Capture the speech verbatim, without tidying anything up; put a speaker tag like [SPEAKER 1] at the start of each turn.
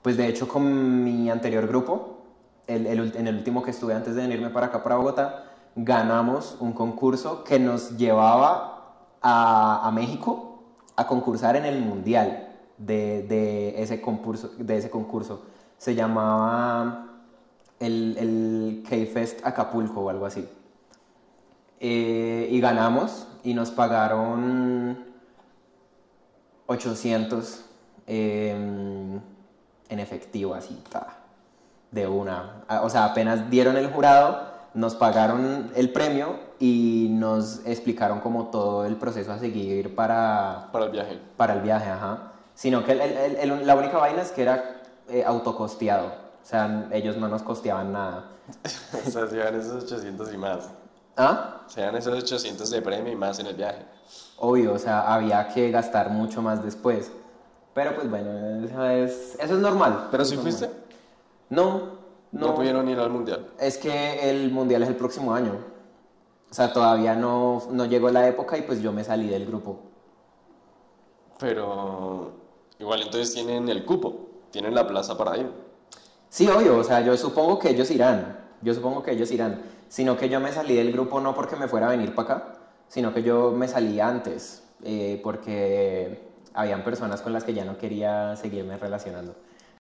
[SPEAKER 1] Pues de hecho con mi anterior grupo, el, el, en el último que estuve antes de venirme para acá, para Bogotá, ganamos un concurso que nos llevaba a, a México a concursar en el mundial de, de, ese, concurso, de ese concurso. Se llamaba el, el K-Fest Acapulco o algo así. Eh, y ganamos y nos pagaron ochocientos eh, en efectivo, así, ta, de una. O sea, apenas dieron el jurado, nos pagaron el premio y nos explicaron como todo el proceso a seguir para...
[SPEAKER 2] Para el viaje.
[SPEAKER 1] Para el viaje, ajá. Sino que el, el, el, la única vaina es que era eh, autocosteado. O sea, ellos no nos costeaban nada.
[SPEAKER 2] O sea, se llevan esos ochocientos y más.
[SPEAKER 1] ¿Ah?
[SPEAKER 2] Se llevan esos ochocientos de premio y más en el viaje.
[SPEAKER 1] Obvio, o sea, había que gastar mucho más después. Pero pues bueno, eso es, eso es normal.
[SPEAKER 2] ¿Pero
[SPEAKER 1] es
[SPEAKER 2] si
[SPEAKER 1] normal.
[SPEAKER 2] fuiste?
[SPEAKER 1] No,
[SPEAKER 2] No.
[SPEAKER 1] no.
[SPEAKER 2] pudieron ir al mundial.
[SPEAKER 1] Es que el mundial es el próximo año. O sea, todavía no, no llegó la época y pues yo me salí del grupo.
[SPEAKER 2] Pero igual entonces tienen el cupo, tienen la plaza para ir.
[SPEAKER 1] Sí, obvio, o sea, yo supongo que ellos irán. Yo supongo que ellos irán. Sino que yo me salí del grupo no porque me fuera a venir para acá, sino que yo me salí antes, eh, porque habían personas con las que ya no quería seguirme relacionando.